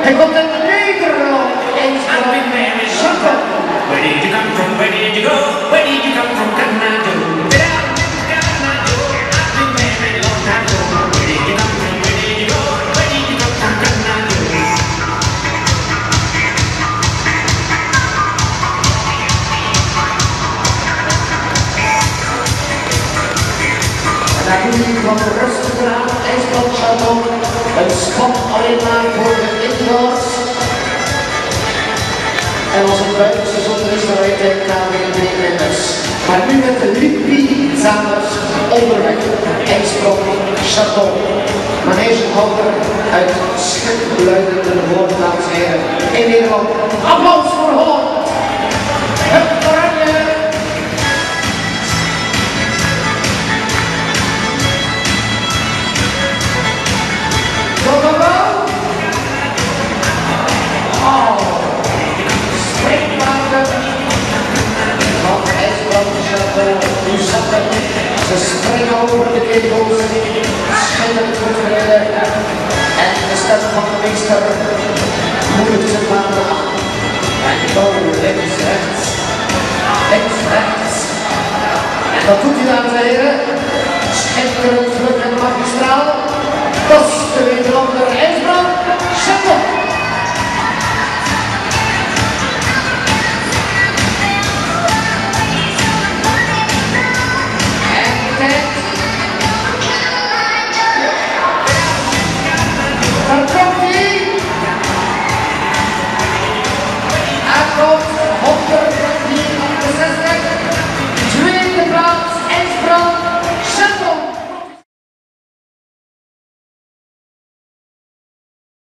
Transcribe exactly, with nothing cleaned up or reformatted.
Hij komt uit Nederland. I've been there in Chicago. Where did you come from? Where did you go? Where did you come from? Canada. Get out, Canada. I've been there a long time ago. Where did you come from? Where did you go? Where did you come from? Canada. En daar doet hij van de rustige naam IJsland Château. Een schap alleen maar voor de indoors. En als het buitenseizoen is, dan weet hij K W B winners. Maar nu met de Lipi-zamers onderweg. IJsland Château. Manegehouder uit schipluidende woord, dames en heren. In Nederland. Applaus voor Holland. Het Oranje. Ze springen over de kegels, schitterend goed gereden en de stem van de meester moedigt zijn maanden aan. En go links, rechts, links, rechts. En dat doet hij, dames en heren.